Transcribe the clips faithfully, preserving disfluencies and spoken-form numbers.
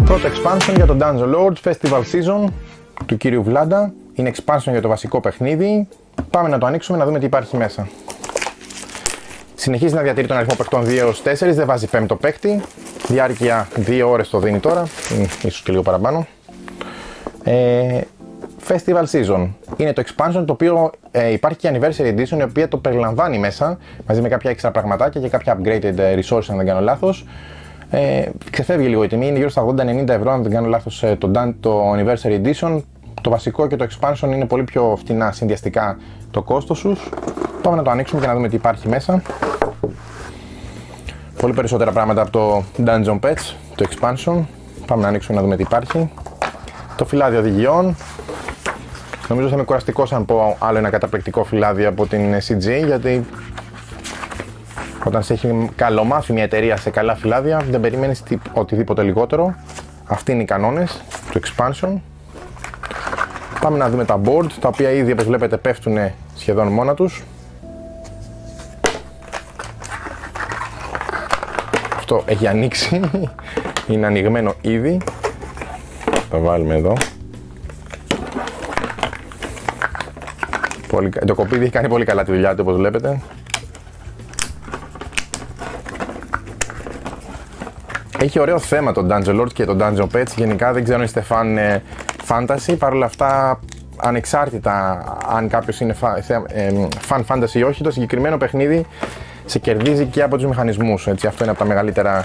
Πρώτο expansion για το Dungeon Lords Festival Season του κύριου Βλάντα. Είναι expansion για το βασικό παιχνίδι. Πάμε να το ανοίξουμε να δούμε τι υπάρχει μέσα. Συνεχίζει να διατηρεί τον αριθμό παιχτών δύο έως τέσσερα, δεν βάζει πέμπτο παίκτη. Διάρκεια δύο ώρες το δίνει τώρα, ίσως και λίγο παραπάνω. Ε, Festival Season είναι το expansion το οποίο ε, υπάρχει και Anniversary Edition, η οποία το περιλαμβάνει μέσα μαζί με κάποια έξτρα πραγματάκια και κάποια upgraded resources, αν δεν κάνω λάθος. Ε, ξεφεύγει λίγο η τιμή, είναι γύρω στα ογδόντα ενενήντα ευρώ αν δεν κάνω λάθος το, το Anniversary Edition. Το βασικό και το expansion είναι πολύ πιο φτηνά συνδυαστικά το κόστος τους. Πάμε να το ανοίξουμε και να δούμε τι υπάρχει μέσα. Πολύ περισσότερα πράγματα από το Dungeon Pets, το expansion. Πάμε να ανοίξουμε να δούμε τι υπάρχει. Το φυλάδιο οδηγιών. Νομίζω θα είμαι κουραστικός αν πω άλλο ένα καταπληκτικό φυλάδι από την σι τζι, γιατί όταν σε έχει καλομάθει μια εταιρεία σε καλά φυλάδια δεν περιμένεις οτιδήποτε λιγότερο. Αυτοί είναι οι κανόνες του expansion. Πάμε να δούμε τα board, τα οποία ήδη όπως βλέπετε πέφτουν σχεδόν μόνα τους. Αυτό έχει ανοίξει, είναι ανοιγμένο ήδη. Το βάλουμε εδώ. Πολύ, το κοπίδι έχει κάνει πολύ καλά τη δουλειά του όπως βλέπετε. Έχει ωραίο θέμα το Dungeon Lords και το Dungeon Pets. Γενικά δεν ξέρω αν είστε fan ε, fantasy. Παρ' όλα αυτά, ανεξάρτητα αν κάποιος είναι fan, ε, fan fantasy ή όχι, το συγκεκριμένο παιχνίδι σε κερδίζει και από τους μηχανισμούς. Έτσι, αυτό είναι από τα μεγαλύτερα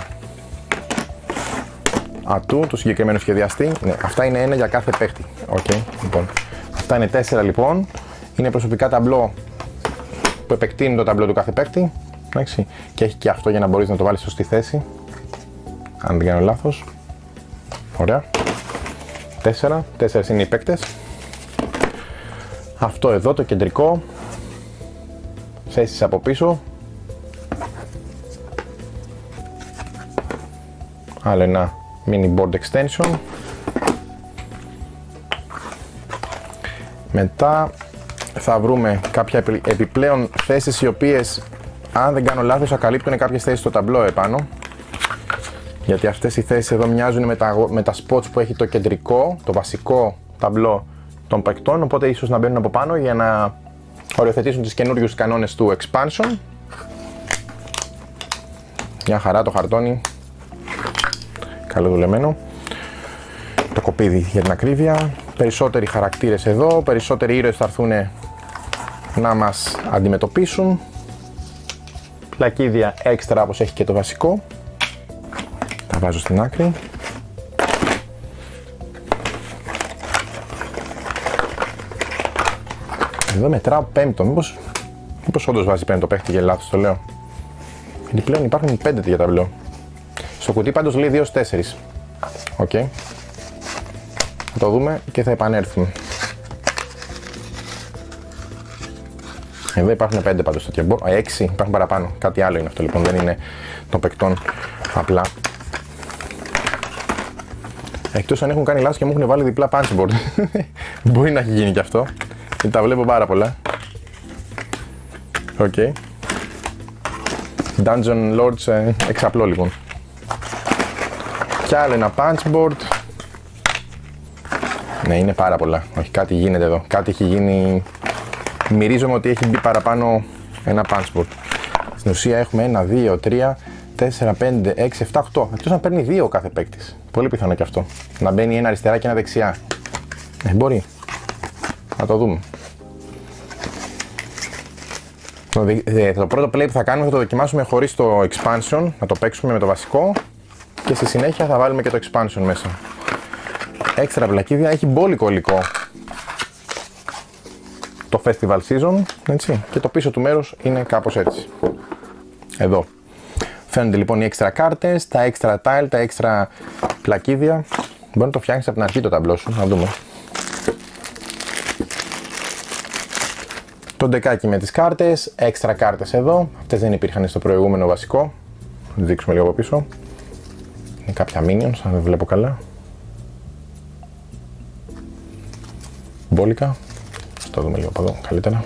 ατού του συγκεκριμένου σχεδιαστή. Ναι, αυτά είναι ένα για κάθε παίχτη. Okay, λοιπόν. Αυτά είναι τέσσερα λοιπόν. Είναι προσωπικά ταμπλό που επεκτείνει το ταμπλό του κάθε παίχτη. Εντάξει. Και έχει και αυτό για να μπορείς να το βάλεις σωστή θέση. Αν δεν κάνω λάθος. Ωραία. Τέσσερα. Τέσσερις είναι οι παίκτες. Αυτό εδώ το κεντρικό. Θέσεις από πίσω. Άλλο ένα mini board extension. Μετά θα βρούμε κάποια επιπλέον θέσεις οι οποίες, αν δεν κάνω λάθος, θα καλύπτουν κάποιες θέσεις στο ταμπλό επάνω. Γιατί αυτές οι θέσεις εδώ μοιάζουν με τα, με τα spots που έχει το κεντρικό, το βασικό ταμπλό των παικτών, οπότε ίσως να μπαίνουν από πάνω για να οριοθετήσουν τις καινούριους κανόνες του expansion. Μια χαρά το χαρτόνι. Καλό δουλεμένο. Το κοπίδι για την ακρίβεια. Περισσότεροι χαρακτήρες εδώ, περισσότεροι ήρωες θα έρθουν να μας αντιμετωπίσουν. Πλακίδια έξτρα όπως έχει και το βασικό. Τα βάζω στην άκρη. Εδώ μετράω πέμπτο, μήπως, μήπως όντως βάζει πέμπτο παίχτη και λάθος το λέω. Γιατί πλέον υπάρχουν πέντε για ταμπλό. Στο κουτί πάντως λέει δύο έως τέσσερα. Οκ. Okay. Θα το δούμε και θα επανέλθουμε. Εδώ υπάρχουν πέντε πάντως στο board. έξι υπάρχουν παραπάνω. Κάτι άλλο είναι αυτό λοιπόν. Δεν είναι των παικτών απλά. Εκτός αν έχουν κάνει λάθος και μου έχουν βάλει διπλά punch board. Μπορεί να έχει γίνει και αυτό. Γιατί τα βλέπω πάρα πολλά. Οκ. Okay. Dungeon Lords ε, εξαπλό λοιπόν. Κι άλλο ένα punch board. Ναι, είναι πάρα πολλά. Όχι, κάτι γίνεται εδώ. Κάτι έχει γίνει. Μυρίζομαι ότι έχει μπει παραπάνω ένα punch board. Στην ουσία έχουμε ένα, δύο, τρία, τέσσερα, πέντε, έξι, επτά, οκτώ. Εκτός να παίρνει δύο ο κάθε παίκτης. Πολύ πιθανό και αυτό. Να μπαίνει ένα αριστερά και ένα δεξιά. Ε, μπορεί. Να το δούμε. Το, ε, το πρώτο play που θα κάνουμε θα το δοκιμάσουμε χωρίς το expansion. Να το παίξουμε με το βασικό. Και στη συνέχεια θα βάλουμε και το expansion μέσα. Έξτρα πλακίδια, έχει μπόλικο υλικό το festival season, έτσι, και το πίσω του μέρους είναι κάπως έτσι. Εδώ φαίνονται λοιπόν οι έξτρα κάρτες, τα έξτρα tile, τα έξτρα πλακίδια. Μπορεί να το φτιάξεις από την αρχή το ταμπλό σου, να δούμε. Το ντεκάκι με τις κάρτες, έξτρα κάρτες εδώ, αυτές δεν υπήρχαν στο προηγούμενο βασικό. Θα δείξουμε λίγο από πίσω. Είναι κάποια minions, αν δεν βλέπω καλά. Μπόλικα. Ας το δούμε λίγο από εδώ καλύτερα.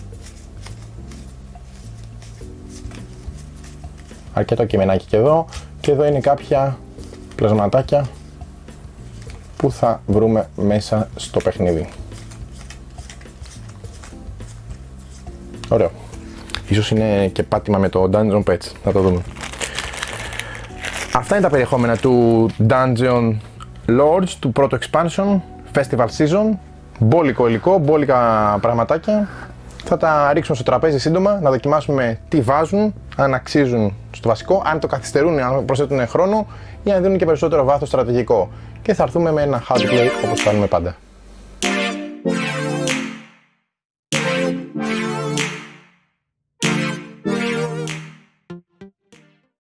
Αρκετό κειμενάκι και εδώ. Και εδώ είναι κάποια πλασματάκια που θα βρούμε μέσα στο παιχνίδι. Ωραίο. Ίσως είναι και πάτημα με το Dungeon Pets, θα το δούμε. Αυτά είναι τα περιεχόμενα του Dungeon Lords, του πρώτου expansion, Festival Season. Μπόλικο υλικό, μπόλικα πραγματάκια. Θα τα ρίξουμε στο τραπέζι σύντομα, να δοκιμάσουμε τι βάζουν, αν αξίζουν στο βασικό, αν το καθυστερούν, αν προσθέτουν χρόνο ή αν δίνουν και περισσότερο βάθος στρατηγικό. Και θα έρθουμε με ένα hard play όπως κάνουμε πάντα.